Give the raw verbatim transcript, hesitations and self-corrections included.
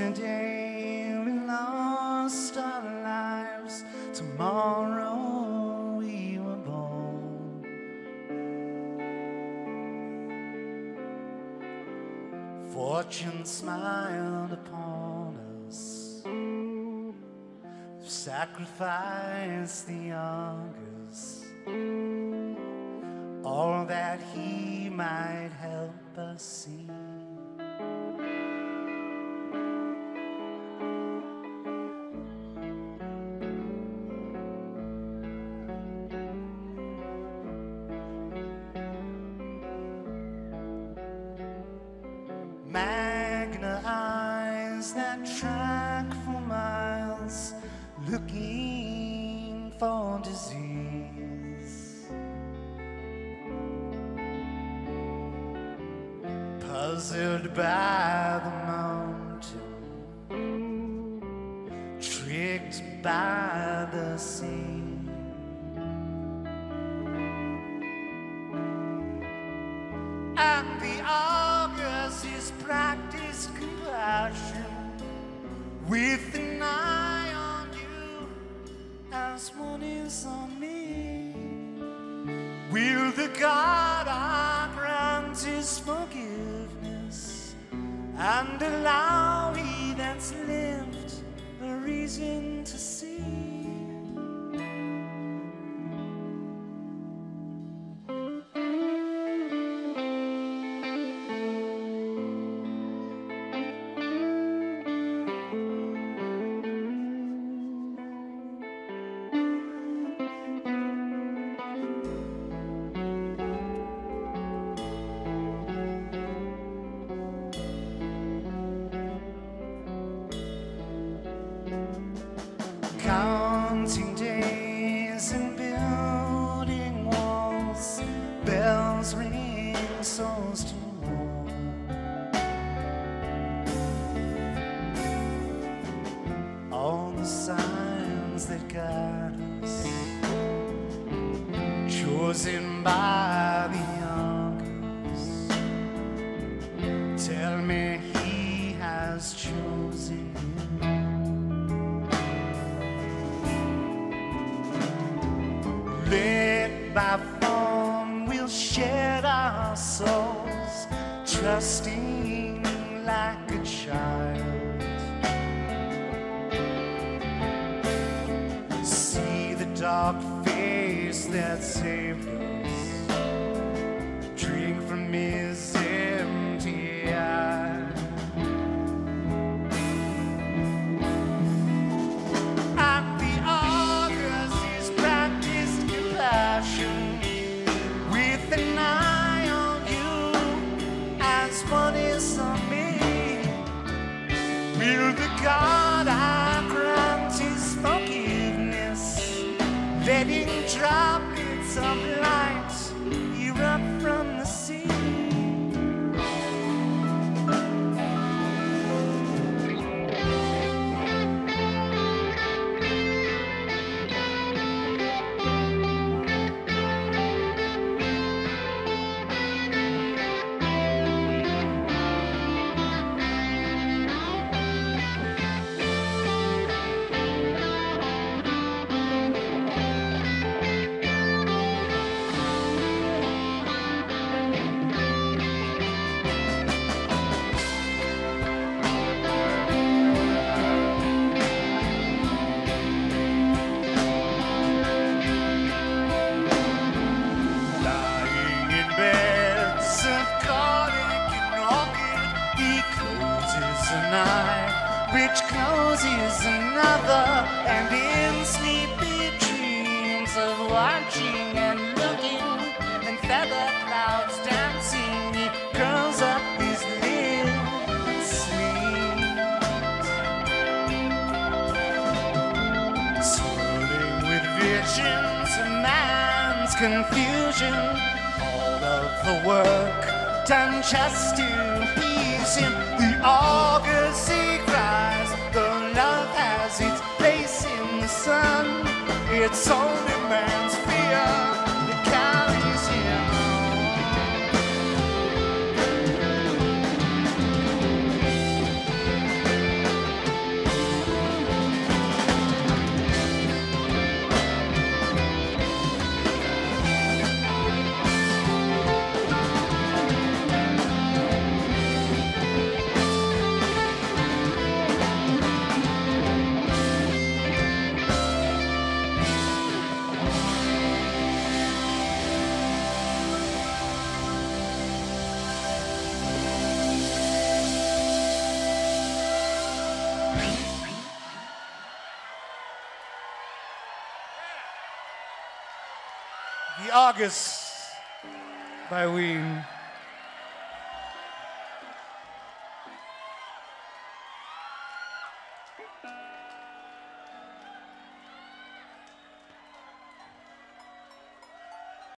Today we lost our lives, tomorrow we were born. Fortune smiled upon us, sacrificed the youngest, all that he might help us see. Magna eyes that track for miles, looking for disease. Puzzled by the mountain, tricked by the sea. And the August is practiced compassion with an eye on you as one is on me. Will the God I grant his forgiveness and allow he that's lived a reason to see? Counting days and building walls, bells ring, souls to war. All the signs that guide us, chosen by the youngest, tell me he has chosen you. Led by form, we'll shed our souls, trusting like a child. See the dark face that saved us, drink from his empty eye. With an eye on you as one is on me. Will the God I grant his forgiveness, letting droplets of light erupt from the sea? Which closes another, and in sleepy dreams of watching and looking and feather clouds dancing, he curls up his lips and sleeps, swirling with visions of man's confusion, all of the work done just to please him. The August he cries, though love has its place in the sun, it's only man's fear that carries him on. The Argus by Ween.